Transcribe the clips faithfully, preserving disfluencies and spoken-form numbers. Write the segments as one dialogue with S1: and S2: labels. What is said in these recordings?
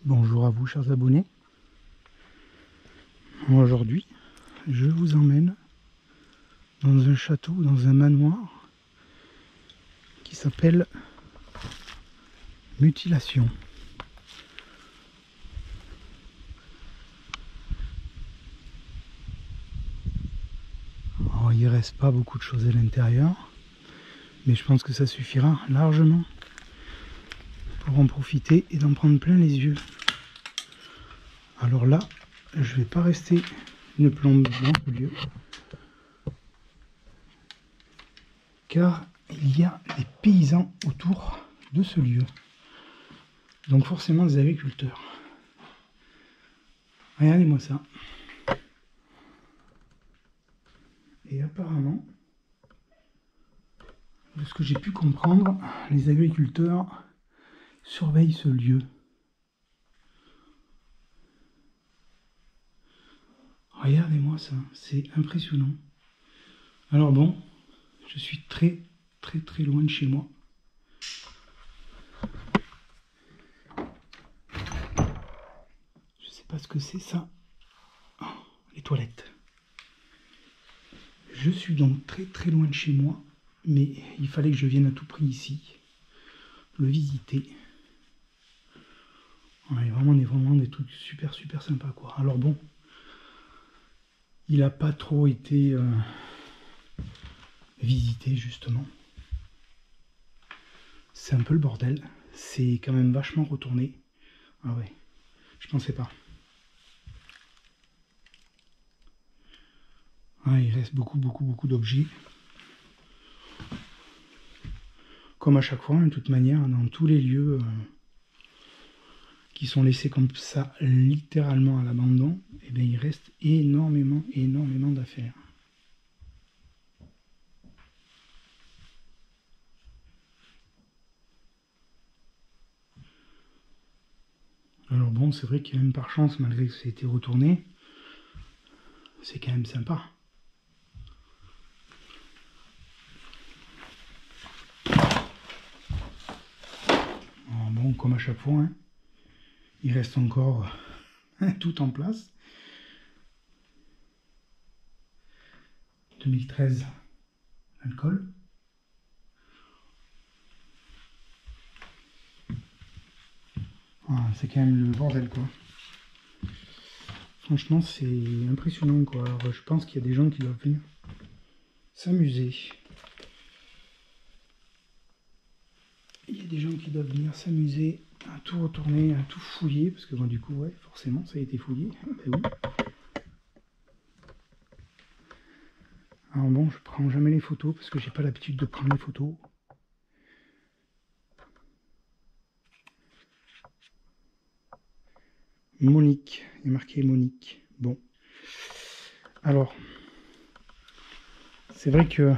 S1: Bonjour à vous chers abonnés. Aujourd'hui, je vous emmène dans un château, dans un manoir qui s'appelle Mutilation. Alors, il reste pas beaucoup de choses à l'intérieur, mais je pense que ça suffira largement pour en profiter et d'en prendre plein les yeux. Alors là, je vais pas rester une plombe dans ce lieu, car il y a des paysans autour de ce lieu, donc forcément des agriculteurs. Regardez-moi ça. Et apparemment, de ce que j'ai pu comprendre, les agriculteurs surveillent ce lieu. Regardez-moi ça, c'est impressionnant. Alors bon, je suis très très très loin de chez moi. Je sais pas ce que c'est ça. Oh, les toilettes. Je suis donc très très loin de chez moi, mais il fallait que je vienne à tout prix ici, le visiter. Ouais, vraiment, des, vraiment des trucs super super sympas quoi. Alors bon, il n'a pas trop été euh, visité justement. C'est un peu le bordel. C'est quand même vachement retourné. Ah ouais, je pensais pas. Ah, il reste beaucoup beaucoup beaucoup d'objets. Comme à chaque fois, de toute manière, dans tous les lieux euh, qui sont laissés comme ça, littéralement à l'abandon, et bien il reste énormément, énormément d'affaires. Alors bon, c'est vrai que même par chance, malgré que ça ait été retourné, c'est quand même sympa. Alors bon, comme à chaque fois, hein, il reste encore tout en place. deux mille treize, alcool. Ah, c'est quand même le bordel quoi. Franchement, c'est impressionnant quoi. Alors, je pense qu'il y a des gens qui doivent venir s'amuser. Il y a des gens qui doivent venir s'amuser à tout retourner, à tout fouiller, parce que bon, du coup, ouais, forcément, ça a été fouillé. Ben oui. Alors bon, je prends jamais les photos parce que j'ai pas l'habitude de prendre les photos. Monique, il est marqué Monique. Bon. Alors, c'est vrai que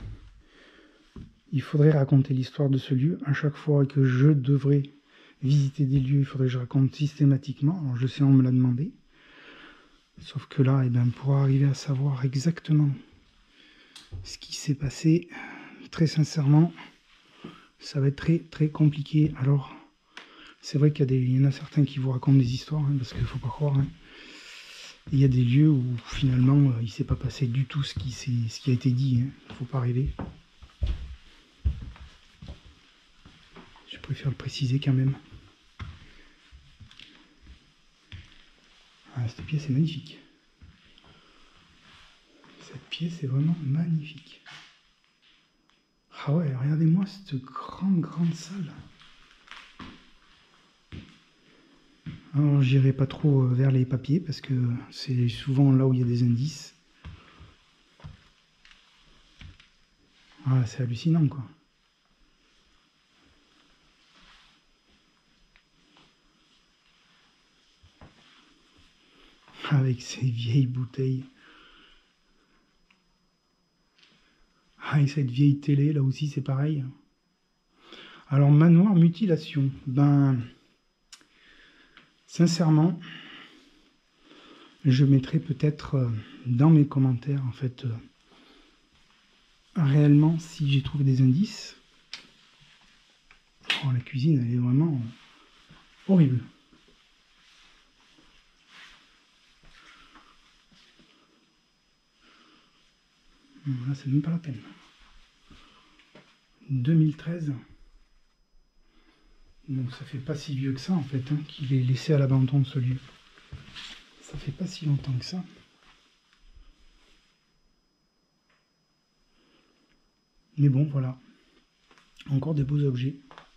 S1: il faudrait raconter l'histoire de ce lieu. À chaque fois que je devrais visiter des lieux, il faudrait que je raconte systématiquement. Alors je sais, on me l'a demandé. Sauf que là, eh ben, pour arriver à savoir exactement ce qui s'est passé, très sincèrement, ça va être très très compliqué. Alors, c'est vrai qu'il y a des, il y en a certains qui vous racontent des histoires, hein, parce qu'il ne faut pas croire. Hein. Il y a des lieux où finalement euh, il ne s'est pas passé du tout ce qui, ce qui a été dit. Il hein. ne faut pas rêver. Je préfère le préciser quand même. Ah, cette pièce est magnifique. Cette pièce est vraiment magnifique. Ah ouais, regardez-moi cette grande grande salle. Alors j'irai pas trop vers les papiers parce que c'est souvent là où il y a des indices. Ah, c'est hallucinant quoi. Avec ces vieilles bouteilles. Ah, et cette vieille télé, là aussi c'est pareil. Alors manoir mutilation. Ben, sincèrement, je mettrai peut-être euh, dans mes commentaires en fait euh, réellement si j'ai trouvé des indices. Oh, la cuisine elle est vraiment horrible. Non, là, c'est même pas la peine. deux mille treize. Donc ça fait pas si vieux que ça en fait, hein, qu'il est laissé à l'abandon ce lieu. Ça fait pas si longtemps que ça. Mais bon, voilà. Encore des beaux objets.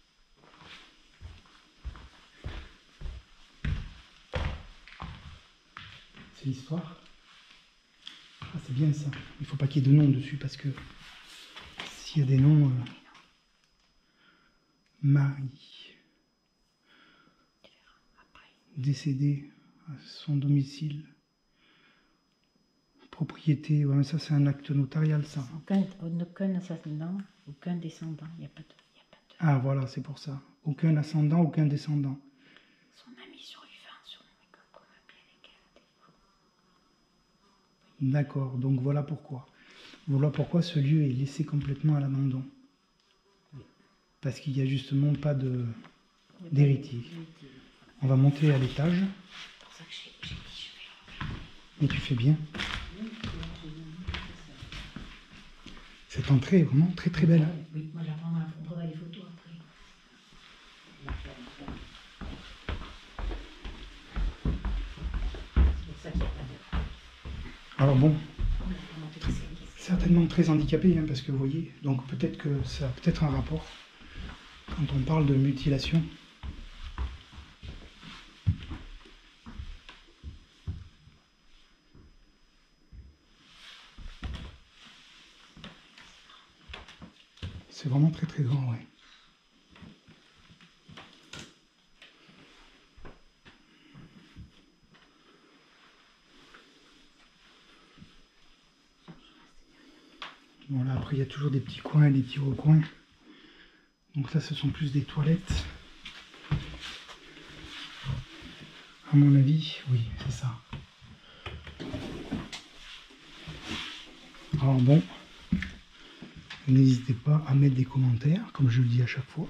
S1: C'est l'histoire. Ah, c'est bien ça. Il faut pas qu'il y ait de noms dessus parce que s'il y a des noms... Euh... Marie. Décédé à son domicile. Propriété. Ouais, mais ça, c'est un acte notarial, ça.
S2: Aucun, aucun ascendant, aucun descendant. Il n'y a pas de... Y a pas de...
S1: Ah, voilà, c'est pour ça. Aucun ascendant, aucun descendant.
S2: Son ami survivant, surnommé comme qu'on appelait lesquels.
S1: D'accord, donc voilà pourquoi. Voilà pourquoi ce lieu est laissé complètement à l'abandon.
S2: Oui.
S1: Parce qu'il n'y a justement pas de d'héritier. On va monter à l'étage.
S2: C'est pour ça que j'ai dit je vais.
S1: Mais tu fais bien.
S2: Oui,
S1: cette entrée est vraiment très très belle.
S2: Oui, moi j'apprends à prendre des photos après. C'est pour ça qu'il n'y a pas de...
S1: Alors bon, certainement très handicapé, hein, parce que vous voyez, donc peut-être que ça a peut-être un rapport quand on parle de mutilation. C'est vraiment très très grand, ouais. Bon là après il y a toujours des petits coins, des petits recoins. Donc là ce sont plus des toilettes. À mon avis, oui, c'est ça. Alors bon, n'hésitez pas à mettre des commentaires, comme je le dis à chaque fois.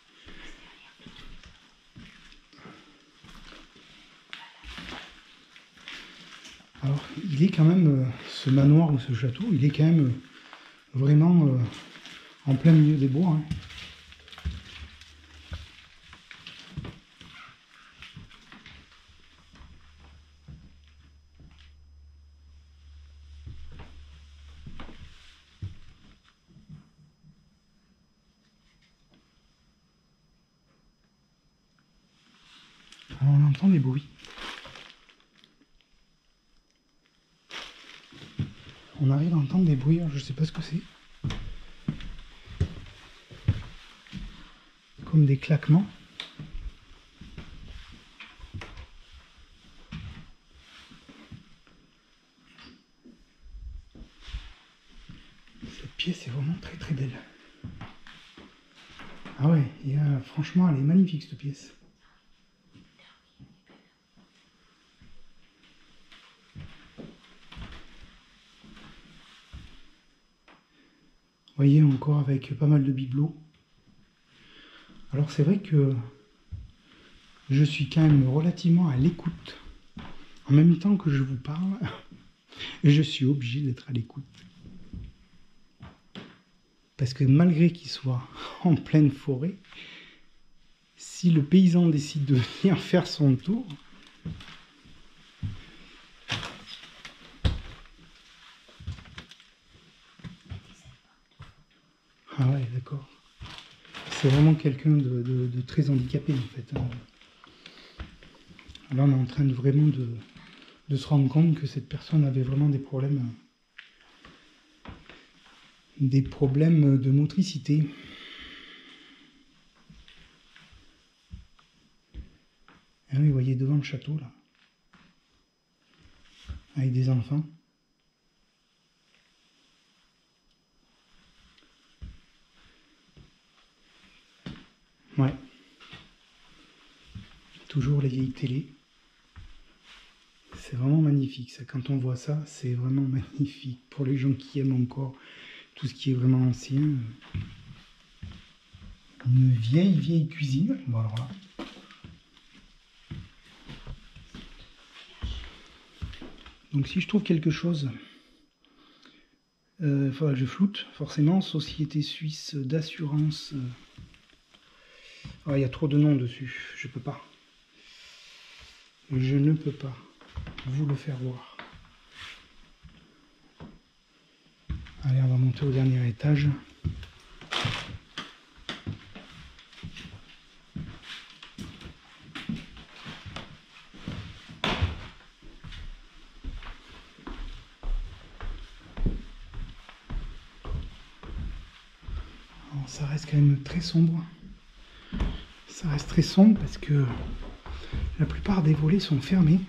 S1: Alors, il est quand même, euh, ce manoir ou ce château, il est quand même euh, vraiment euh, en plein milieu des bois. Hein. Alors, on entend des bruits. On arrive à entendre des bruits, je ne sais pas ce que c'est. Comme des claquements. Cette pièce est vraiment très très belle. Ah ouais, et, euh, franchement elle est magnifique cette pièce. Vous voyez, encore avec pas mal de bibelots. Alors c'est vrai que je suis quand même relativement à l'écoute. En même temps que je vous parle, je suis obligé d'être à l'écoute. Parce que malgré qu'il soit en pleine forêt, si le paysan décide de venir faire son tour, ah ouais, d'accord. C'est vraiment quelqu'un de, de, de très handicapé en fait. Là, on est en train de vraiment de, de se rendre compte que cette personne avait vraiment des problèmes, des problèmes de motricité. Ah oui, vous voyez devant le château là, avec des enfants. Ouais. Toujours les vieilles télés. C'est vraiment magnifique ça. Quand on voit ça, c'est vraiment magnifique. Pour les gens qui aiment encore tout ce qui est vraiment ancien. Une vieille, vieille cuisine. Bon alors là. Donc si je trouve quelque chose Il euh, faudra que je floute, forcément. Société suisse d'assurance. Il euh... oh, y a trop de noms dessus. Je peux pas. Je ne peux pas vous le faire voir. Allez, on va monter au dernier étage. Ça reste quand même très sombre. Ça reste très sombre parce que la plupart des volets sont fermés.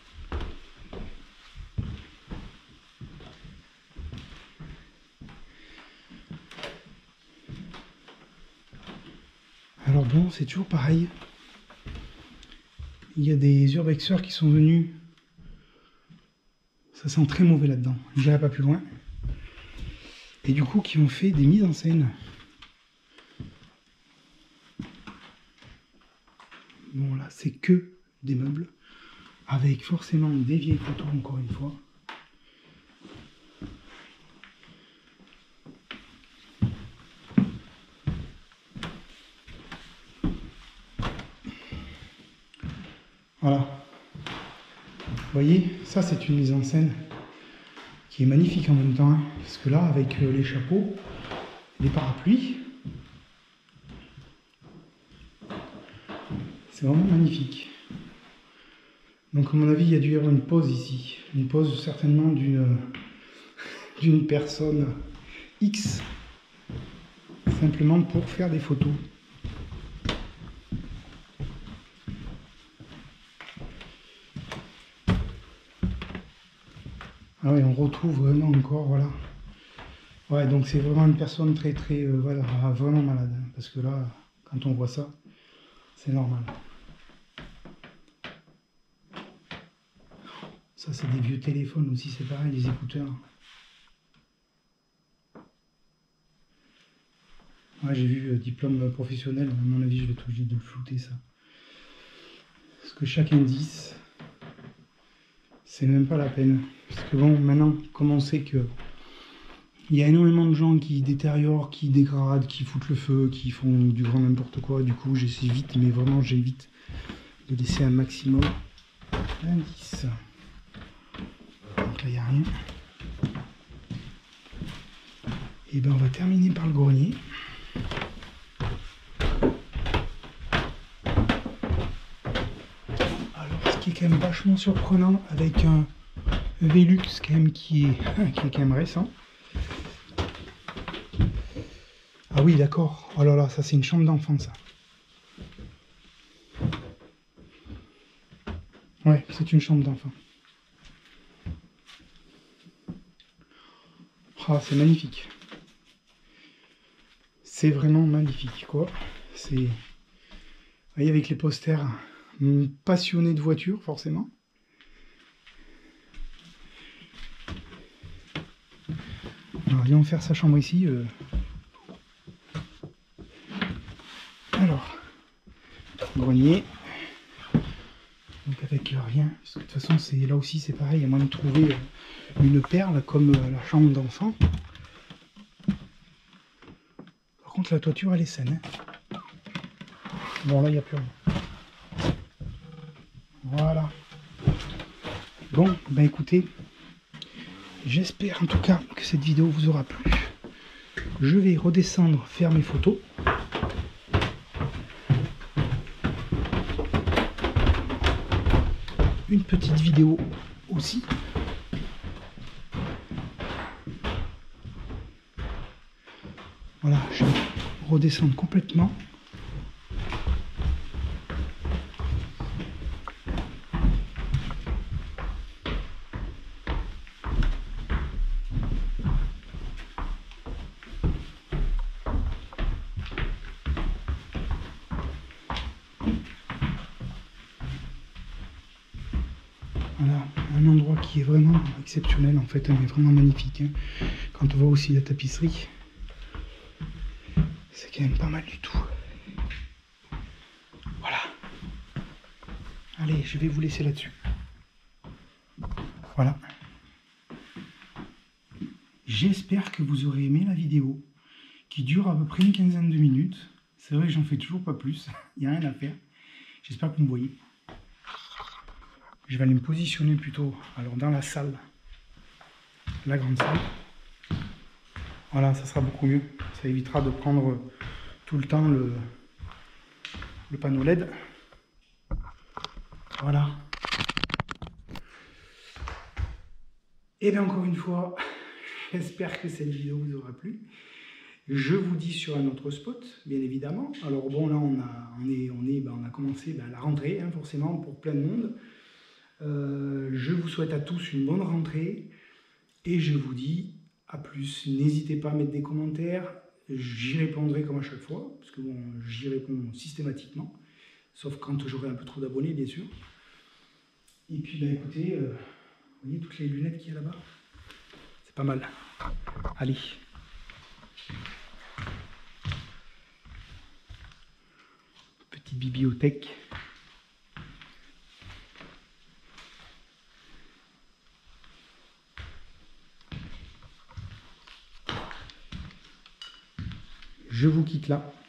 S1: Alors bon, c'est toujours pareil. Il y a des urbexeurs qui sont venus. Ça sent très mauvais là-dedans. Je n'irai pas plus loin. Et du coup, qui ont fait des mises en scène. Bon là, c'est que des meubles, avec forcément des vieilles photos encore une fois. Voilà. Vous voyez, ça c'est une mise en scène qui est magnifique en même temps, hein, parce que là, avec les chapeaux, les parapluies, c'est vraiment magnifique. Donc à mon avis, il y a dû y avoir une pause ici. Une pause certainement d'une d'une personne X. Simplement pour faire des photos. Ah oui, on retrouve vraiment encore, voilà. Ouais, donc c'est vraiment une personne très très, euh, voilà, vraiment malade. Hein, parce que là, quand on voit ça, c'est normal. Ça, c'est des vieux téléphones aussi, c'est pareil, des écouteurs. Ouais, j'ai vu euh, diplôme professionnel, à mon avis, je vais être obligé de le flouter, ça. Parce que chaque indice, c'est même pas la peine. Parce que bon, maintenant, comme on sait que il y a énormément de gens qui détériorent, qui dégradent, qui foutent le feu, qui font du grand n'importe quoi, du coup, j'essaie vite, mais vraiment, j'évite de laisser un maximum d'indices. Donc là, il n'y a rien. Et ben, on va terminer par le grenier. Alors, ce qui est quand même vachement surprenant avec un Velux quand même qui est, qui est quand même récent. Ah oui, d'accord. Oh là là, ça c'est une chambre d'enfant, ça. Ouais, c'est une chambre d'enfant. Ah, c'est magnifique. C'est vraiment magnifique, quoi. C'est... Vous voyez, avec les posters, passionné de voitures, forcément. Alors, allons faire sa chambre ici. Euh... Alors, grenier. Donc avec rien, parce que de toute façon, c'est là aussi, c'est pareil, il y a moyen de trouver une perle comme la chambre d'enfant. Par contre, la toiture, elle est saine. Hein. Bon, là, il n'y a plus rien. Voilà. Bon, ben écoutez, j'espère en tout cas que cette vidéo vous aura plu. Je vais redescendre faire mes photos. Une petite vidéo aussi. Voilà, je vais redescendre complètement. Voilà, un endroit qui est vraiment exceptionnel en fait, mais vraiment magnifique. Hein. Quand on voit aussi la tapisserie, c'est quand même pas mal du tout. Voilà. Allez, je vais vous laisser là-dessus. Voilà. J'espère que vous aurez aimé la vidéo, qui dure à peu près une quinzaine de minutes. C'est vrai que j'en fais toujours pas plus, il n'y a rien à faire. J'espère que vous me voyez. Je vais aller me positionner plutôt alors dans la salle, la grande salle. Voilà, ça sera beaucoup mieux. Ça évitera de prendre tout le temps le, le panneau L E D. Voilà. Et bien encore une fois, j'espère que cette vidéo vous aura plu. Je vous dis sur un autre spot, bien évidemment. Alors bon, là on a, on est, on est, ben, on a commencé ben, la rentrée, hein, forcément, pour plein de monde. Euh, je vous souhaite à tous une bonne rentrée. Et je vous dis à plus. N'hésitez pas à mettre des commentaires. J'y répondrai comme à chaque fois, parce que bon, j'y réponds systématiquement. Sauf quand j'aurai un peu trop d'abonnés, bien sûr. Et puis, ben, écoutez, euh, vous voyez toutes les lunettes qu'il y a là-bas? C'est pas mal. Allez. Petite bibliothèque. Je vous quitte là.